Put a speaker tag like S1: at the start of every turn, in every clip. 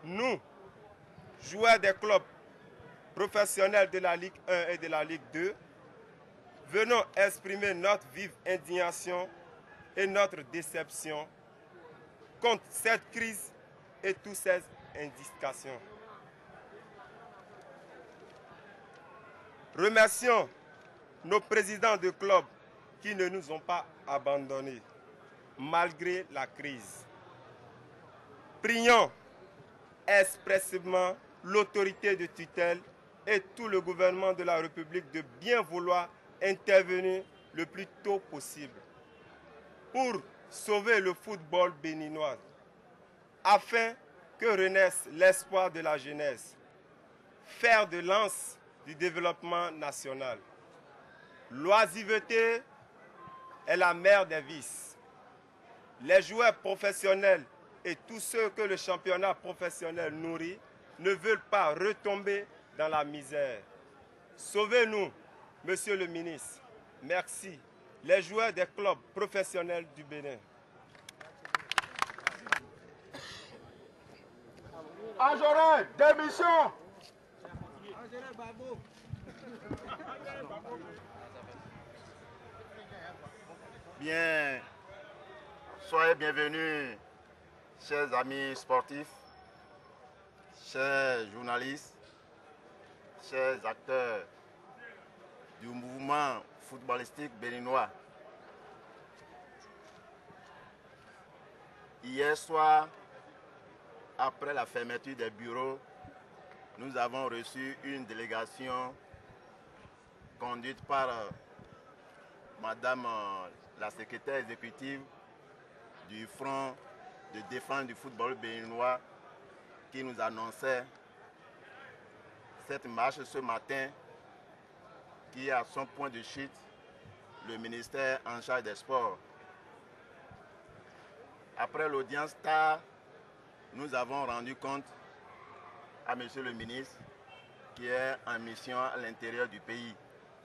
S1: Nous, joueurs des clubs professionnels de la Ligue 1 et de la Ligue 2, venons exprimer notre vive indignation et notre déception contre cette crise et toutes ces indications. Remercions nos présidents de clubs qui ne nous ont pas abandonnés malgré la crise. Prions expressément l'autorité de tutelle et tout le gouvernement de la République de bien vouloir intervenir le plus tôt possible pour sauver le football béninois afin que renaisse l'espoir de la jeunesse, fer de lance du développement national. L'oisiveté est la mère des vices. Les joueurs professionnels et tous ceux que le championnat professionnel nourrit ne veulent pas retomber dans la misère. Sauvez-nous, Monsieur le ministre. Merci. Les joueurs des clubs professionnels du Bénin.
S2: Anjorin, démission.
S3: Bien, soyez bienvenus, chers amis sportifs, chers journalistes, chers acteurs du mouvement footballistique béninois. Hier soir, après la fermeture des bureaux, nous avons reçu une délégation conduite par Madame la secrétaire exécutive du Front de défense du football béninois qui nous annonçait cette marche ce matin qui a son point de chute le ministère en charge des sports. Après l'audience tard, nous avons rendu compte à Monsieur le ministre qui est en mission à l'intérieur du pays.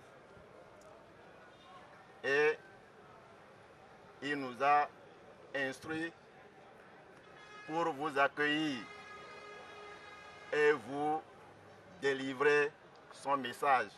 S3: Et il nous a instruit pour vous accueillir et vous délivrer son message.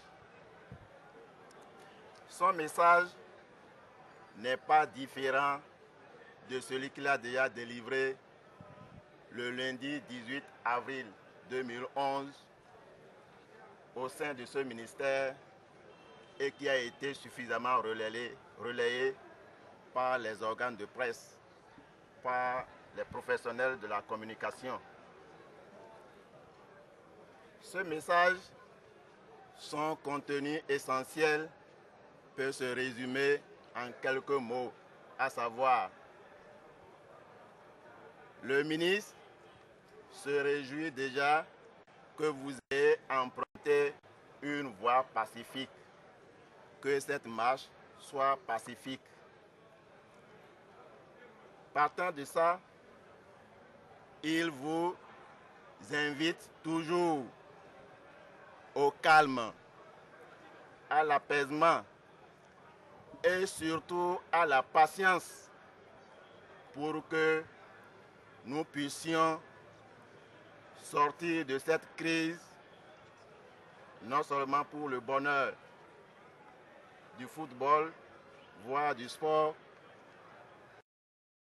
S3: Son message n'est pas différent de celui qu'il a déjà délivré le lundi 18 avril 2011 au sein de ce ministère et qui a été suffisamment relayé par les organes de presse, par les professionnels de la communication. Ce message, son contenu essentiel peut se résumer en quelques mots, à savoir: le ministre se réjouit déjà que vous ayez emprunté une voie pacifique, que cette marche soit pacifique. Partant de ça, il vous invite toujours au calme, à l'apaisement et surtout à la patience pour que nous puissions sortir de cette crise, non seulement pour le bonheur du football, voire du sport,